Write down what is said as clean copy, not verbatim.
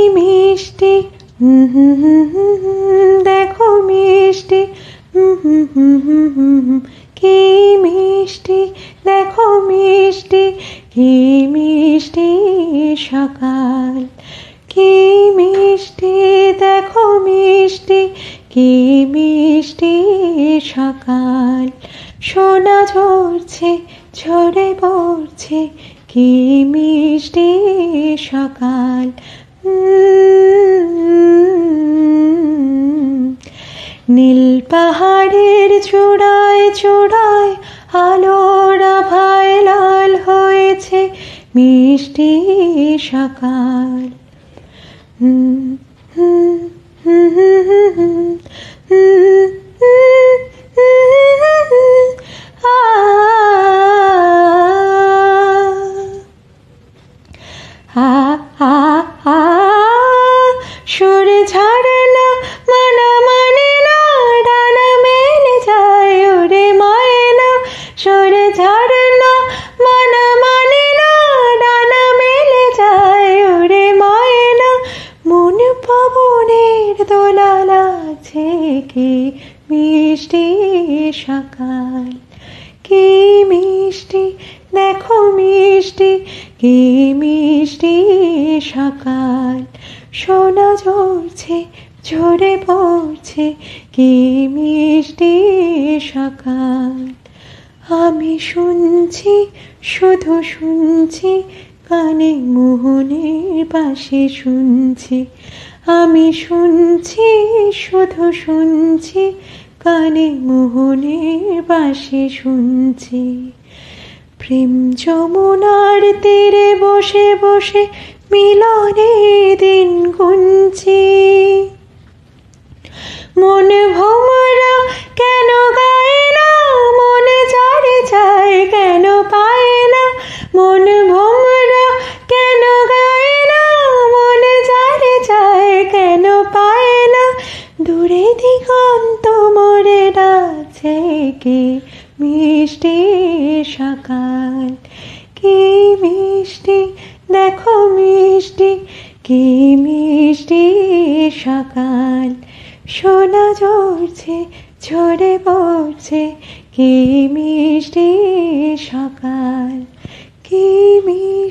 মিষ্টি দেখো মিষ্টি কি মিষ্টি দেখো মিষ্টি কি মিষ্টি সকাল কি মিষ্টি দেখো মিষ্টি কি মিষ্টি সকাল সোনা ঝরছে ঝরে পড়ছে কি মিষ্টি সকাল নীল পাহাড়ের চূড়ায় চূড়ায় আলোর আভায় লাল হয়েছে মিষ্টি সকাল সরে ঝাড়ে না মানা মানে না ডানা মেলে যায় ওরে ময়না সরে ঝাড়ে না মানা মানে না ডানা মেলে যায় ওরে ময়না মন পবনের দোলা লাগছে কি মিষ্টি সকাল কি মিষ্টি দেখো মিষ্টি কি মিষ্টি সকাল সোনা ঝরছে ঝরে পড়ছে কি মিষ্টি সকাল আমি শুনছি শুধু শুনছি কানে মোহনের পাশে শুনছি আমি শুনছি শুধু শুনছি কানে মোহনের পাশে শুনছি প্রেম যমুনার তীরে বসে বসে মিলনের দিন গুনছি মন ভোমরা কেন গায় না মন যারে যায় কেন পায় না মন ভোমরা কেন গায় না মন যারে যায় কেন পায় না দূরে দিগন্ত মোরে ডাকছে কি মিষ্টি সকাল কি মিষ্টি দেখো মিষ্টি কি মিষ্টি সকাল সোনা ঝরছে ঝরে পড়ছে কি মিষ্টি সকাল কি মিষ্টি